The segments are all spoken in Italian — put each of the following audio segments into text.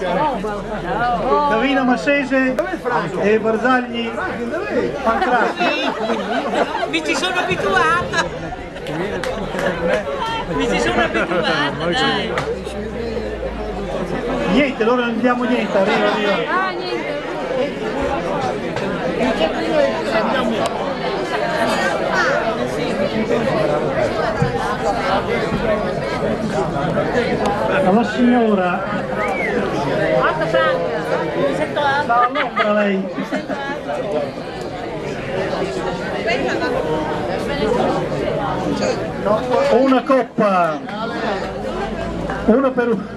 Davina Massese e Barzagli Pancrazzi. Mi ci sono abituata. Mi ci sono abituata, dai. Niente, loro non diamo niente, arriva. Ah, niente. Alla signora. Quanto Franca? Mi sento alta. All'ombra lei. Mi sento alta. Una coppa. Una per uno.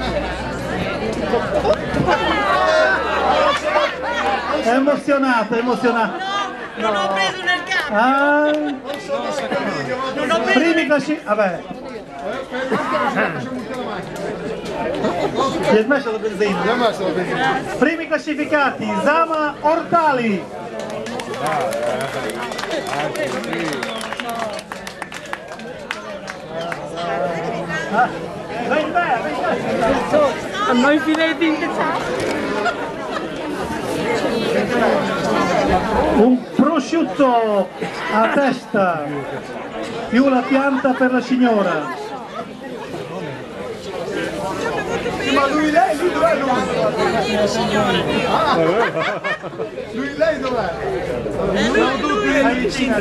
È emozionata. No, non ho preso nel capo. Ah, Non ho preso primi classificati. Vabbè. Si è smesso la benzina. Primi classificati, Zama Ortali. Vai bene. A noi filetti. Un prosciutto a testa più la pianta per la signora. Ma lui lei dov'è lui? Lei dov'è? Vai vicino.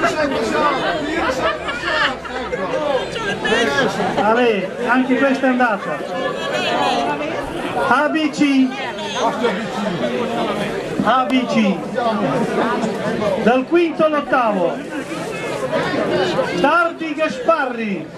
Ale, anche questa è andata. ABC. ABC. Dal quinto all'ottavo. Dardi Gasparri.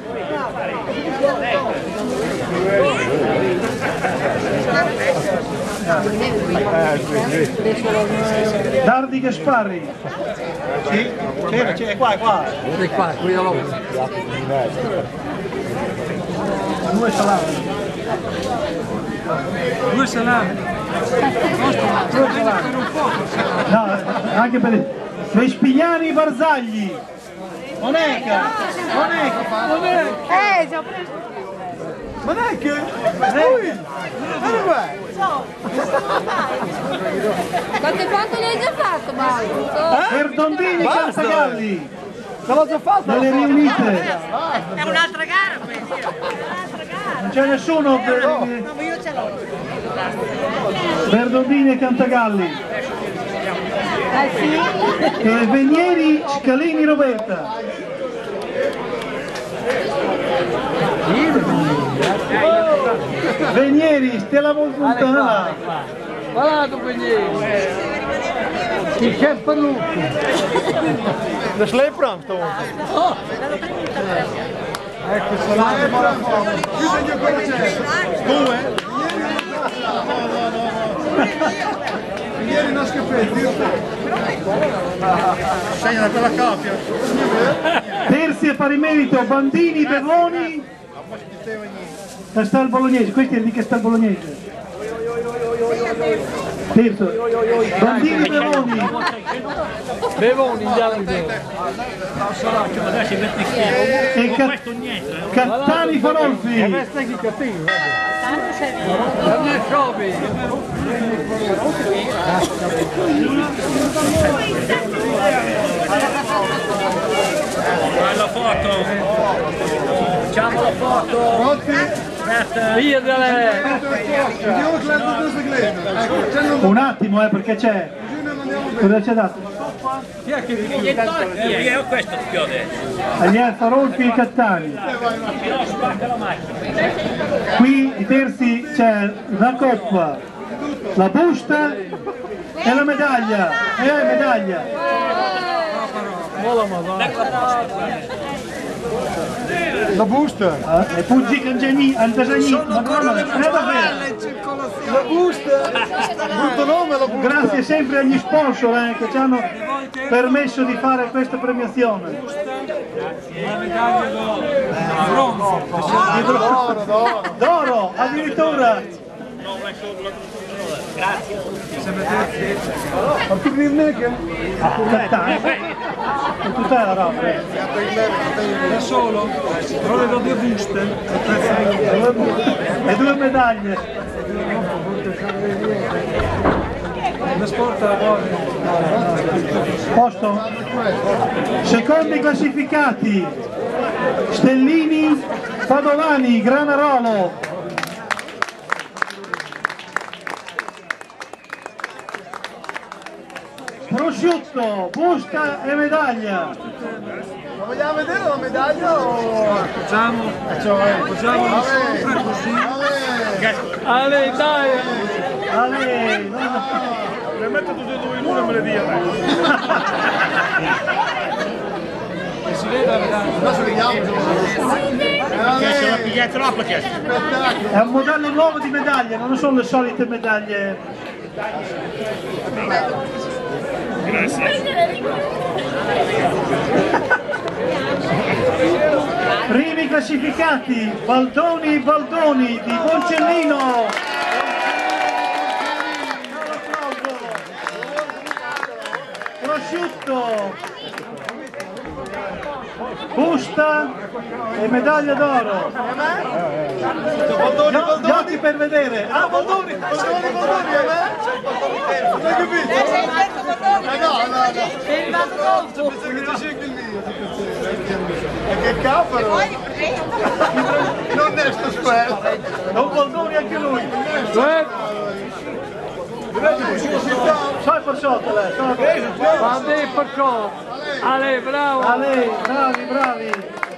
Dardi Gasparri. Sì? C'è, qua. È qua, qui da loro. Due salami. Due salami. No, anche per Vespignani Barzagli. Moneca. Ci ho preso. Ma non è che? Lui? Ma dov'è? Quante foto le hai già fatto, Mauro? Verdondini Cantagalli. Se l'ho già fatto? Dalle riunite. È un'altra gara questa. Un'altra gara. Non c'è nessuno per No, ma io ce l'ho. Verdondini e Cantagalli. Sì? E Venieri Scalini Roberta. Venieri, Stella Volpuntana. Guarda Venieri. Il campo Lucco. De slepramp Ecco il salame. Chiusa cosa c'è? Due? Ieri non scapetti. Segna da quella coppia. Terzi e pari merito Bandini Bevoni. Castel Bolognese, questo è di Castel Bolognese. Terzo. Bandini Bevoni. Bevoni, andiamo in E Cattani Fanolfi. Questa è chi cattivo. Non è Scopi. La foto! Facciamo la foto! Pronti? Via da lei. Andiamo a classe del segreto. Un attimo, perché c'è. Cosa c'è dato? Chi è che Io questo ti chiode! Agli Farolfi e Cattani. No, spacca la macchina! Qui i terzi c'è la coppa, la busta e la medaglia. Medaglia. La busta. E Puggi Cangiani, Antasani. La busta. Brutto nome la busta. Grazie sempre agli sponsor che ci hanno permesso di fare questa premiazione. D'oro, addirittura. Ma tu dirne che? Cattani. Tutta la roba. da solo? Però le do due buste. E due medaglie. Posto? Secondi classificati Stellini, Padovani, Granarolo. Prosciutto, busta e medaglia. Ma vogliamo vedere la medaglia o... Facciamo una sopra così. Ale, dai! Ale, Le metto tutte e due in una e me le dia. E si vede la medaglia. Adesso vediamo. Se la piglia troppo, che è un modello nuovo di medaglie, non sono le solite medaglie. Primi classificati Baldoni di Boncellino. Prosciutto, busta e medaglia d'oro. Gli occhi per vedere. Ah, Baldoni, a me? Non hai capito? No. Sei arrivato dopo. Penso che tu scegli il mio. E che cavolo! Non è sto spero. è un Baldoni anche lui. Sai Porciotto lei? Guarda, perciò! Ale, bravo! Ale, bravi!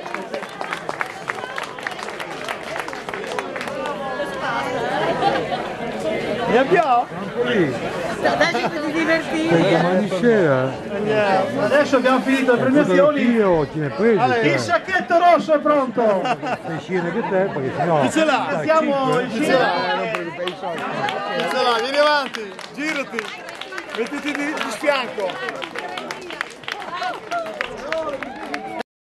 Mi abbiamo? Dai, ti divertire. Domani sera Adesso abbiamo finito le premiazioni. io chi ne presi? Il sacchetto rosso è pronto. Sei scene che te, perché sennò... Chi ce l'ha? Mettiamo il Chi ce l'ha? Vieni avanti, girati, mettiti di fianco.